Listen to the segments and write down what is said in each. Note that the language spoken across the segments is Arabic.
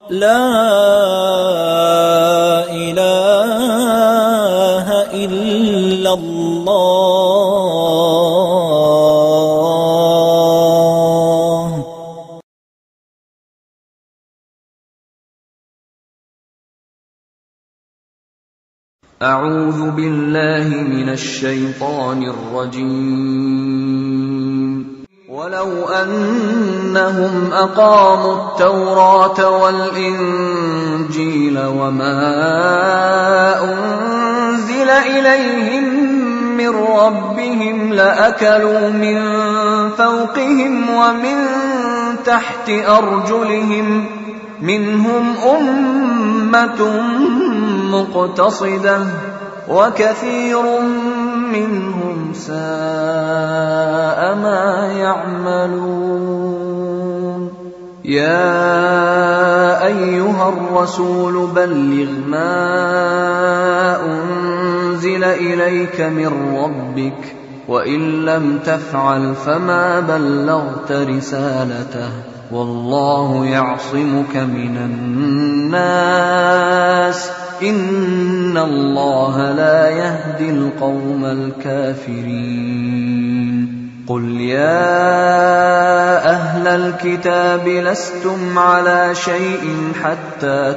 لا إله إلا الله. أعوذ بالله من الشيطان الرجيم. ولو أنهم أقاموا التوراة والإنجيل وما أنزل إليهم من ربهم لأكلوا من فوقهم ومن تحت أرجلهم منهم أمة مقتصدة وكثير منهم ساء ما يعملون. يا أيها الرسول بلغ ما أنزل إليك من ربك وإن لم تفعل فما بلغت رسالته والله يعصمك من الناس إن الله لا يهدي القوم الكافرين. قل يا أهل الكتاب لستم على شيء حتى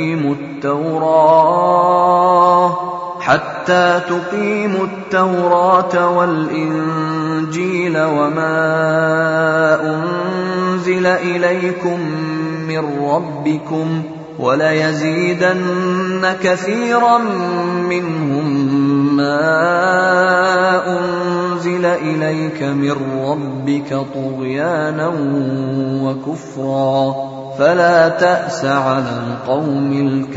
تقيموا التوراة والإنجيل وما أنزل إليكم من ربكم وليزيدن كثيرا منهم ما أنزل إليك من ربك طغيانا وكفرا فلا تأس على القوم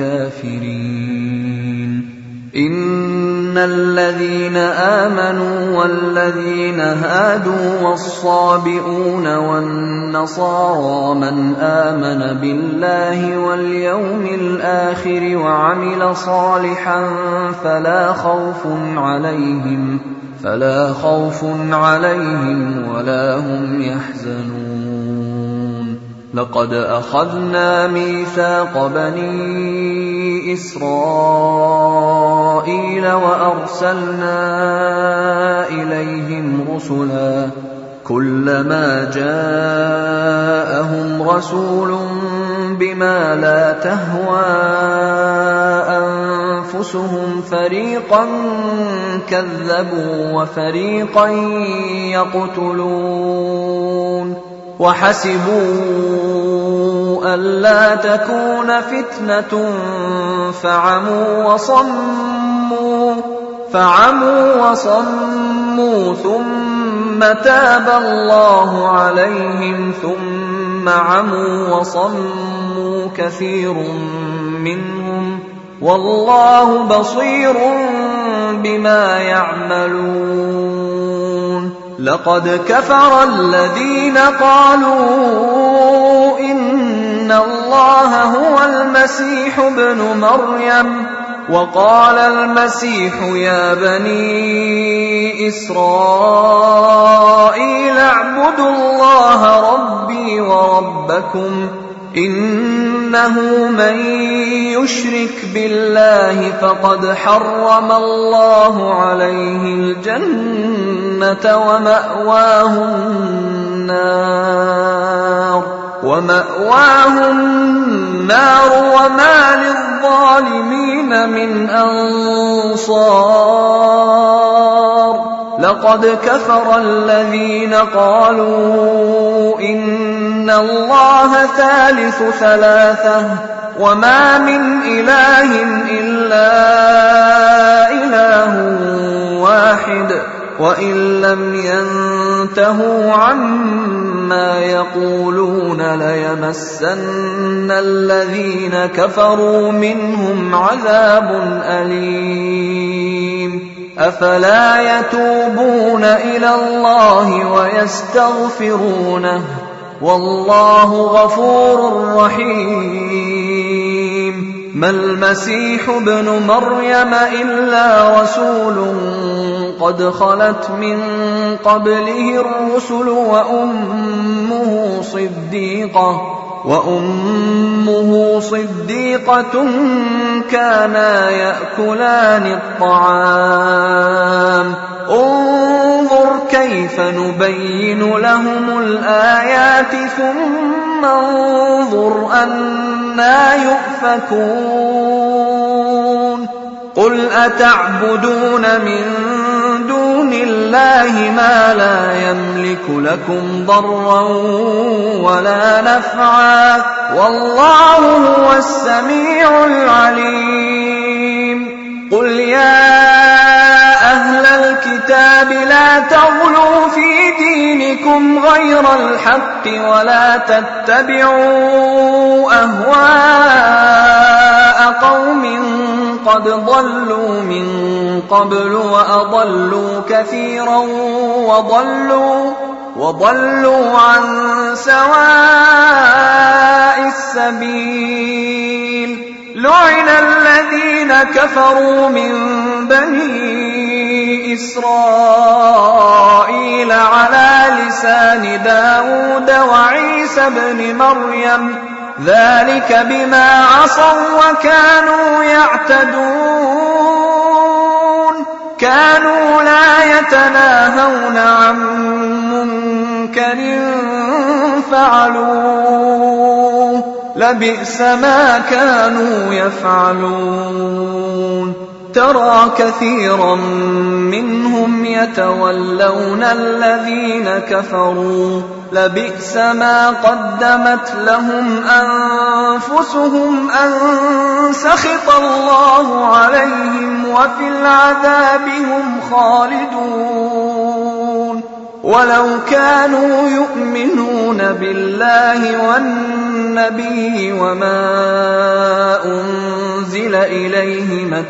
الكافرين. إن الذين آمنوا والذين هادوا والصابئون والنصارى من آمن بالله واليوم الآخر وعمل صالحا فلا خوف عليهم ولا هم يحزنون. لقد أخذنا ميثاق بني إسرائيل وأرسلنا إليهم رسلا كلما جاءهم رسول بما لا تهوى أنفسهم فريقا كذبوا وفريقا يقتلون وحسبوا ألا تكون فتنة فعموا وصموا ثم تاب الله عليهم ثم عموا وصموا كثير منهم والله بصير بما يعملون. لقد كفر الذين قالوا إن الله هو المسيح ابن مريم وقال المسيح يا بني إسرائيل اعبدوا الله ربي وربكم إنه من يشرك بالله فقد حرم الله عليه الجنة ومأواه النار وما للظالمين من أنصار. لقد كفر الذين قالوا إن الله ثالث ثلاثة وما من إله إلا إله واحد وإن لم ينتهوا عما يقولون ليمسن الذين كفروا منهم عذاب أليم. أفلا يتوبون إلى الله ويستغفرونه والله غفور رحيم. ما المسيح ابن مريم إلا رسول قد خلت من قبله الرسل وأمه صديقة وأمه صديقة كانا يأكلان الطعام انظر كيف نبين لهم الآيات ثم انظر أنى يؤفكون قل أتعبدون من دون الله ما لا يملك لكم ضرا ولا نفعا والله هو السميع العليم قل يا أهل الكتاب لا تغلوا في دينكم غير الحق ولا تتبعوا أهواء قوم قد ضلوا من قبل وأضلوا كثيرا وضلوا عن سواء السبيل لعن الذين كفروا من بني إسرائيل على لسان داود وعيسى بن مريم ذلك بما عصوا وكانوا يعتدون كانوا لا يتناهون عن منكر فعلوه لبئس ما كانوا يفعلون ترى كثيرا منهم يتولون الذين كفروا لبئس ما قدمت لهم أنفسهم أن سخط الله عليهم وفي العذاب هم خالدون ولو كانوا يؤمنون بالله والنبي وما أنزل إليه ما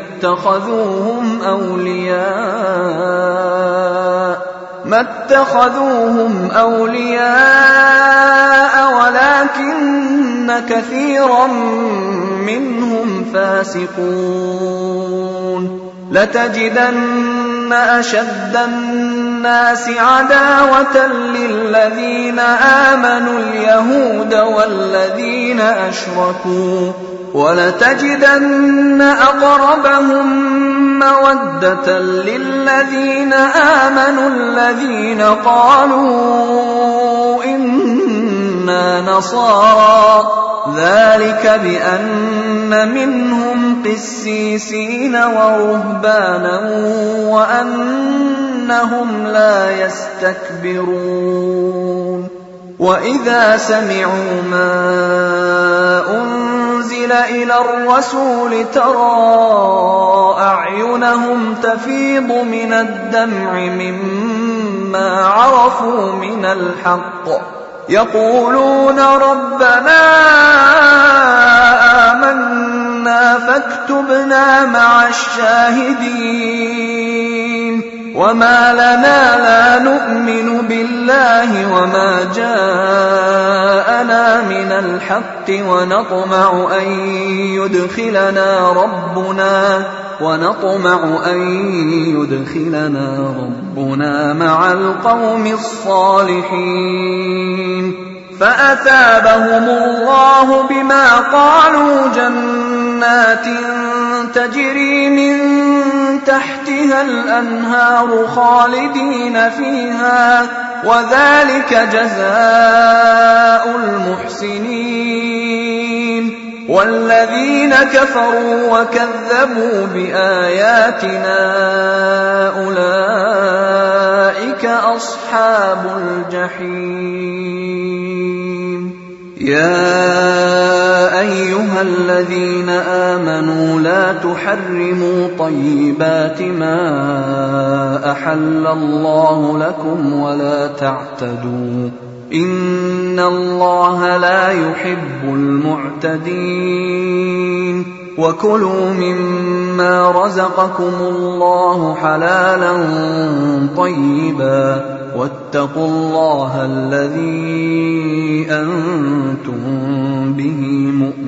اتخذوهم أولياء ولكن كثيرا منهم فاسقون لتجدن أشد الناس عداوة للذين آمنوا اليهود والذين أشركوا ولتجدن أقربهم مودة للذين آمنوا الذين قالوا إنا نصارى ذلك بأن منهم قسيسين ورهبانا وأنهم لا يستكبرون وإذا سمعوا ما أنزل إلى الرسول ترى أعينهم تفيض من الدمع مما عرفوا من الحق يقولون ربنا آمنا فاكتبنا مع الشاهدين وما لنا لا نؤمن بالله وما جاءنا من الحق ونطمع أن يدخلنا ربنا مع القوم الصالحين فأثابهم الله بما قالوا جنات تجري من تحتها الأنهار خالدين فيها وذلك جزاء المحسنين والذين كفروا وكذبوا بآياتنا أولئك أصحاب الجحيم يا أيها الذين آمنوا لا تحرموا طيبات ما أحل الله لكم ولا تعتدوا إن الله لا يحب المعتدين وكلوا مما رزقكم الله حلالا طيبا واتقوا الله الذي أنتم به مؤمنون